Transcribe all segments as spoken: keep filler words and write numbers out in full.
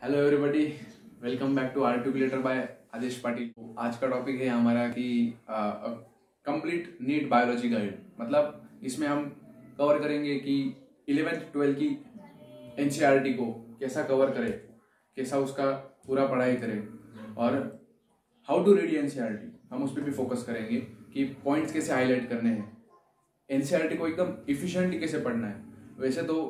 Hello everybody, welcome back to articulator by Adesh Patil. आज का topic है हमारा कि कंप्लीट नीट बायोलॉजी गाइड। मतलब इसमें हम कवर करेंगे कि इलेवेंथ ट्वेल्थ की एनसीईआरटी को कैसा कवर करें, कैसा उसका पूरा पढ़ाई करें और हाउ टू रीड एनसीईआरटी। हम उस पर भी फोकस करेंगे कि पॉइंट्स कैसे हाईलाइट करने हैं, एनसीईआरटी को एकदम इफिशिएंटली कैसे पढ़ना है। वैसे तो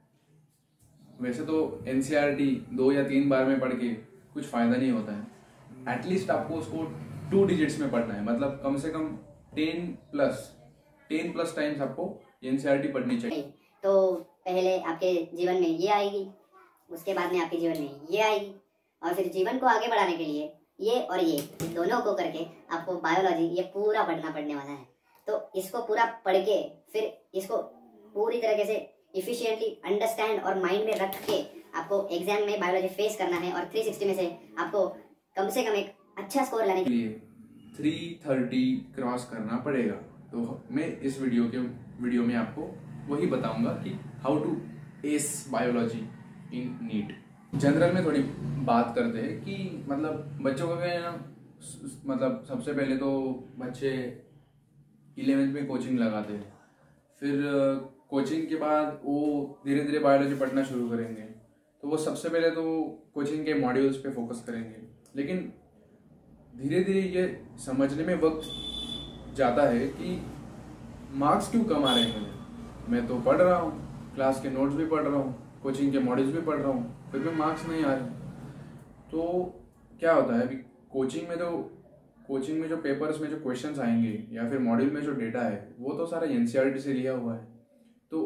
वैसे तो एनसीईआरटी दो या तीन बार में पढ़ के कुछ फायदा नहीं होता है। एटलीस्ट आपको उसको टू डिजिट्स में पढ़ना है, मतलब कम से कम ten plus ten plus times आपको एनसीईआरटी पढ़नी चाहिए। तो पहले आपके जीवन में ये आएगी, उसके बाद में आपके जीवन में ये आएगी, और फिर जीवन को आगे बढ़ाने के लिए ये और ये दोनों को करके आपको बायोलॉजी ये पूरा पढ़ना पड़ने वाला है। तो इसको पूरा पढ़ के फिर इसको पूरी तरीके से इफिशिएंटली अंडरस्टैंड और माइंड में रख के आपको एग्जाम में बायोलॉजी फेस करना है और थ्री सिक्सटी में से आपको कम से कम एक अच्छा स्कोर लाने के लिए थ्री थर्टी क्रॉस करना पड़ेगा। तो मैं इस वीडियो के वीडियो में आपको वही बताऊंगा कि how to ace biology in NEET. General में थोड़ी बात करते हैं कि मतलब बच्चों का क्या, मतलब सबसे पहले तो बच्चे इलेवेंथ में कोचिंग लगाते हैं, फिर कोचिंग के बाद वो धीरे धीरे बायोलॉजी पढ़ना शुरू करेंगे। तो वो सबसे पहले तो कोचिंग के मॉड्यूल्स पे फोकस करेंगे, लेकिन धीरे धीरे ये समझने में वक्त जाता है कि मार्क्स क्यों कम आ रहे हैं मुझे। मैं तो पढ़ रहा हूँ, क्लास के नोट्स भी पढ़ रहा हूँ, कोचिंग के मॉड्यूल्स भी पढ़ रहा हूँ, फिर भी मार्क्स नहीं आ रहे। तो क्या होता है, अभी कोचिंग में तो कोचिंग में जो पेपर्स में जो क्वेश्चंस आएंगे या फिर मॉड्यूल में जो डेटा है वो तो सारा एनसीईआरटी से लिया हुआ है। तो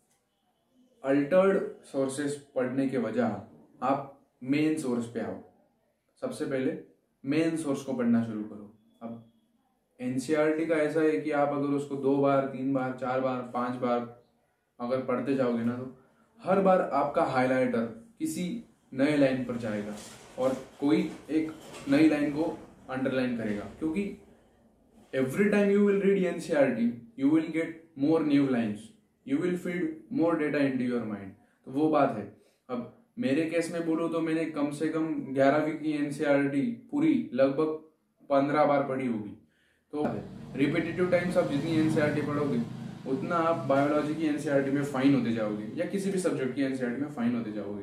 अल्टर्ड सोर्सेस पढ़ने के वजह आप मेन सोर्स पे आओ। सबसे पहले मेन सोर्स को पढ़ना शुरू करो। अब एनसीईआरटी का ऐसा है कि आप अगर उसको दो बार, तीन बार, चार बार, पांच बार अगर पढ़ते जाओगे ना, तो हर बार आपका हाइलाइटर किसी नए लाइन पर जाएगा और कोई एक नई लाइन को अंडरलाइन करेगा, क्योंकि every time you will read NCERT you will get more new lines, you will feed more data into your mind. तो वो बात है। अब मेरे केस में बोलूँ तो मैंने कम से कम ग्यारहवीं की एनसीईआरटी पूरी लगभग पंद्रह बार पढ़ी होगी। तो रिपीटेटिव टाइम्स आप जितनी एनसीईआरटी पढ़ोगे उतना आप बायोलॉजी की एनसीईआरटी में फाइन होते जाओगे या किसी भी सब्जेक्ट की एनसीईआरटी में फाइन होते जाओगे।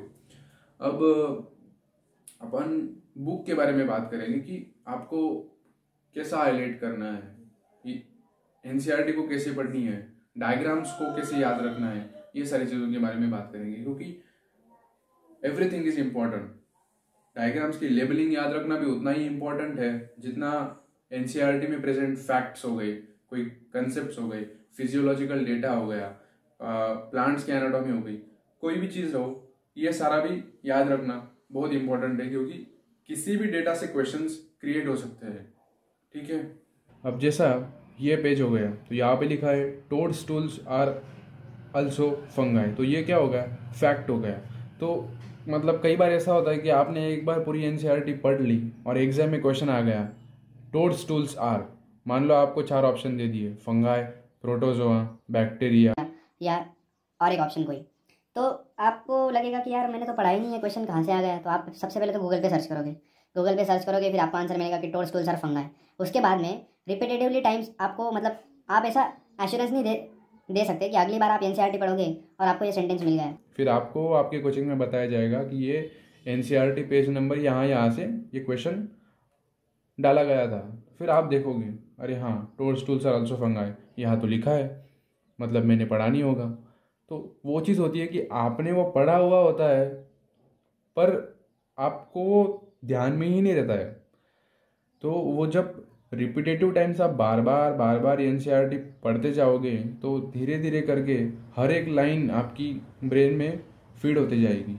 अब अपन बुक के बारे में बात करेंगे कि आपको कैसा हाईलाइट करना है, एनसीईआरटी को कैसे पढ़नी है, डायग्राम्स को कैसे याद रखना है, ये सारी चीज़ों के बारे में बात करेंगे, क्योंकि एवरीथिंग इज इम्पोर्टेंट। डायग्राम्स की लेबलिंग याद रखना भी उतना ही इम्पोर्टेंट है जितना एनसीईआरटी में प्रेजेंट फैक्ट्स हो गए, कोई कंसेप्ट्स हो गए, फिजियोलॉजिकल डेटा हो गया, प्लांट्स की एनाटॉमी हो गई, कोई भी चीज़ हो, ये सारा भी याद रखना बहुत इंपॉर्टेंट है, क्योंकि किसी भी डेटा से क्वेश्चंस क्रिएट हो सकते हैं। ठीक है, अब जैसा ये पेज हो गया तो यहाँ पे लिखा है टोडस्टूल्स आर अल्सो फंगाई। तो ये क्या हो गया, फैक्ट हो गया। तो मतलब कई बार ऐसा होता है कि आपने एक बार पूरी एनसीईआरटी पढ़ ली और एग्जाम में क्वेश्चन आ गया टोडस्टूल्स आर, मान लो आपको चार ऑप्शन दे दिए, फंगाई, प्रोटोजोआ, बैक्टीरिया या और एक ऑप्शन कोई, तो आपको लगेगा कि यार मैंने तो पढ़ा ही नहीं है, क्वेश्चन कहाँ से आ गया। तो आप सबसे पहले तो गूगल पे सर्च करोगे, गूगल पे सर्च करोगे फिर आपको आंसर मिलेगा कि टोडस्टूल्स आर फंगाई। उसके बाद में रिपीटेटिवली टाइम्स आपको, मतलब आप ऐसा एश्योरेंस नहीं दे दे सकते कि अगली बार आप एनसीईआरटी पढ़ोगे और आपको ये सेंटेंस मिल गया है। फिर आपको आपके कोचिंग में बताया जाएगा कि ये एनसीईआरटी पेज नंबर यहाँ यहाँ से ये क्वेश्चन डाला गया था। फिर आप देखोगे अरे हाँ टोडस्टूल्स आर आल्सो फंगाई, यहाँ तो लिखा है, मतलब मैंने पढ़ा नहीं होगा। तो वो चीज़ होती है कि आपने वो पढ़ा हुआ होता है पर आपको ध्यान में ही नहीं रहता है। तो वो जब रिपीटेटिव टाइम्स आप बार बार बार बार एनसीईआरटी पढ़ते जाओगे तो धीरे धीरे करके हर एक लाइन आपकी ब्रेन में फीड होती जाएगी।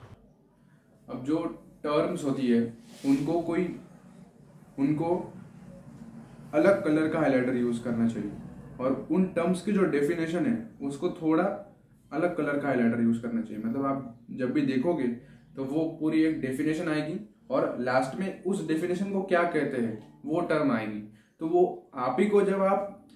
अब जो टर्म्स होती है उनको कोई उनको अलग कलर का हाइलाइटर यूज करना चाहिए, और उन टर्म्स की जो डेफिनेशन है उसको थोड़ा अलग कलर का हाइलाइटर यूज करना चाहिए। मतलब आप जब भी देखोगे तो वो पूरी एक डेफिनेशन आएगी और लास्ट में उस डेफिनेशन को क्या कहते हैं वो टर्म आएगी। तो वो आप ही को जब आप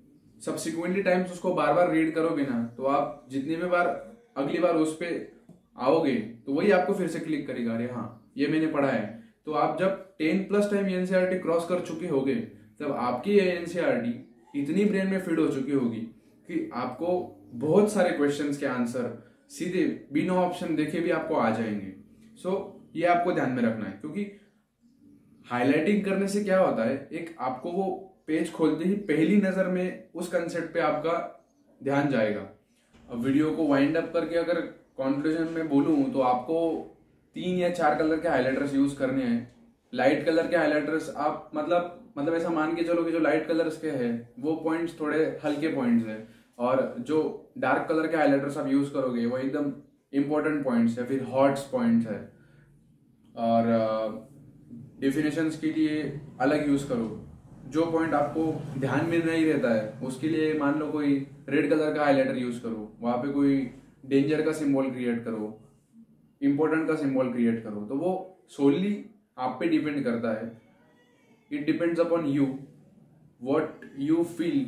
सब्सिक्वेंटली टाइम्स उसको बार बार रीड करोगे ना, तो आप जितनी भी बार अगली बार उस पे आओगे तो वही आपको फिर से क्लिक करेगा, अरे हाँ ये मैंने पढ़ा है। तो आप जब ten plus time NCERT cross कर चुके होगे तब आपकी ये एनसीईआरटी इतनी ब्रेन में फिट हो चुकी होगी कि आपको बहुत सारे क्वेश्चंस के आंसर सीधे बिना ऑप्शन देखे भी आपको आ जाएंगे। सो so, ये आपको ध्यान में रखना है, क्योंकि हाईलाइटिंग करने से क्या होता है, एक आपको वो पेज खोलते ही पहली नजर में उस कंसेप्ट पे आपका ध्यान जाएगा। अब वीडियो को वाइंड अप करके अगर कंक्लूजन में बोलूं तो आपको तीन या चार कलर के हाइलाइटर्स यूज करने हैं। लाइट कलर के हाइलाइटर्स आप मतलब मतलब ऐसा मान के चलो कि जो लाइट कलर्स के हैं वो पॉइंट्स थोड़े हल्के पॉइंट्स हैं, और जो डार्क कलर के हाइलाइटर्स आप यूज करोगे वो एकदम इंपॉर्टेंट पॉइंट्स है, फिर हॉट्स पॉइंट्स है। और डेफिनेशंस के लिए अलग यूज करो। जो पॉइंट आपको ध्यान में नहीं रहता है उसके लिए मान लो कोई रेड कलर का हाइलाइटर यूज करो, वहां पे कोई डेंजर का सिंबल क्रिएट करो, इंपॉर्टेंट का सिंबल क्रिएट करो। तो वो सोलली आप पे डिपेंड करता है। It depends upon you what you feel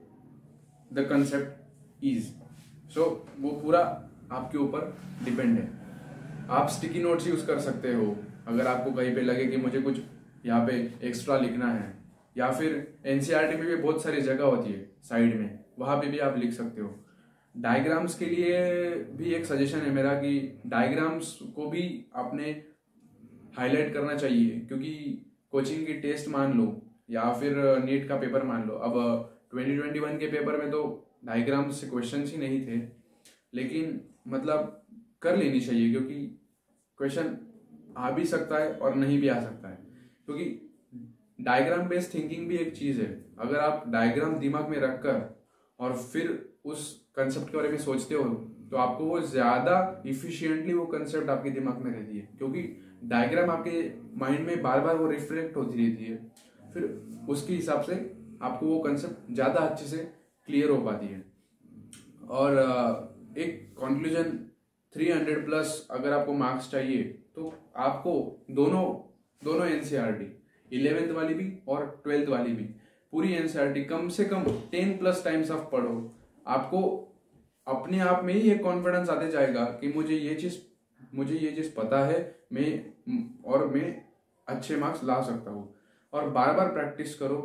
the concept is. So वो पूरा आपके ऊपर डिपेंड है। आप स्टिकी नोट्स यूज कर सकते हो अगर आपको कहीं पे लगे कि मुझे कुछ यहाँ पे एक्स्ट्रा लिखना है, या फिर एनसीईआरटी में भी बहुत सारी जगह होती है साइड में, वहां पे भी आप लिख सकते हो। डायग्राम्स के लिए भी एक सजेशन है मेरा कि डायग्राम्स को भी आपने हाईलाइट करना चाहिए, क्योंकि कोचिंग की टेस्ट मान लो या फिर नीट का पेपर मान लो, अब ट्वेंटी ट्वेंटी वन के पेपर में तो डायग्राम्स से क्वेश्चंस ही नहीं थे, लेकिन मतलब कर लेनी चाहिए क्योंकि क्वेश्चन आ भी सकता है और नहीं भी आ सकता है। क्योंकि डायग्राम बेस्ड थिंकिंग भी एक चीज है। अगर आप डायग्राम दिमाग में रखकर और फिर उस कंसेप्ट के बारे में सोचते हो तो आपको वो ज्यादा इफिशिएंटली वो कंसेप्ट आपके दिमाग में रहती है, क्योंकि डायग्राम आपके माइंड में बार बार वो रिफ्लेक्ट होती रहती है, फिर उसके हिसाब से आपको वो कंसेप्ट ज्यादा अच्छे से क्लियर हो पाती है। और एक कंक्लूजन, थ्री हंड्रेड प्लस अगर आपको मार्क्स चाहिए तो आपको दोनों दोनों एनसीईआरटी इलेवेंथ वाली भी और ट्वेल्थ वाली भी पूरी एनसीईआरटी कम से कम टेन प्लस टाइम्स आप पढ़ो। आपको अपने आप में ही एक कॉन्फिडेंस आते जाएगा कि मुझे ये चीज मुझे ये चीज पता है, मैं और मैं अच्छे मार्क्स ला सकता हूँ। और बार बार प्रैक्टिस करो,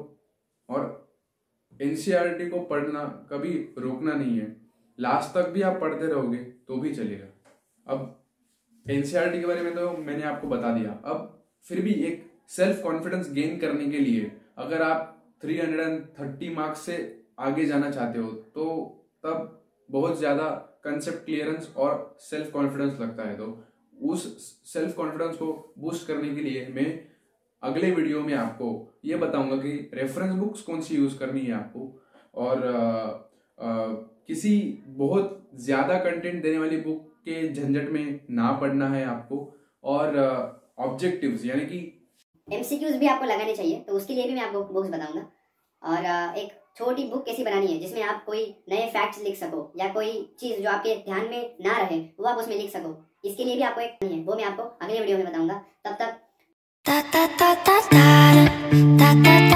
और एनसीईआरटी को पढ़ना कभी रोकना नहीं है। लास्ट तक भी आप पढ़ते रहोगे तो भी चलेगा। अब एनसीईआरटी के बारे में तो मैंने आपको बता दिया। अब फिर भी एक सेल्फ कॉन्फिडेंस गेन करने के लिए अगर आप तीन सौ तीस मार्क्स से आगे जाना चाहते हो तो तब बहुत ज्यादा कंसेप्ट क्लियरेंस और सेल्फ कॉन्फिडेंस लगता है। तो उस सेल्फ कॉन्फिडेंस को बूस्ट करने के लिए मैं अगले वीडियो में आपको ये बताऊंगा कि रेफरेंस बुक्स कौन सी यूज करनी है आपको, और आ, आ, किसी बहुत ज्यादा कंटेंट देने वाली बुक के झंझट में ना पढ़ना है आपको, और ऑब्जेक्टिव्स यानी कि एमसीक्यूज भी आपको लगाने चाहिए, तो उसके लिए भी मैं आपको बुक्स बताऊंगा। और एक छोटी बुक कैसी बनानी है जिसमें आप कोई नए फैक्ट्स लिख सको या कोई चीज जो आपके ध्यान में ना रहे वो आप उसमें लिख सको, इसके लिए भी आपको एक है वो मैं आपको अगले वीडियो में बताऊंगा। तब तक